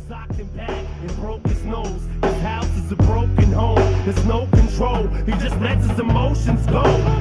socked him back and broke his nose. His house is a broken home. There's no control. He just lets his emotions go.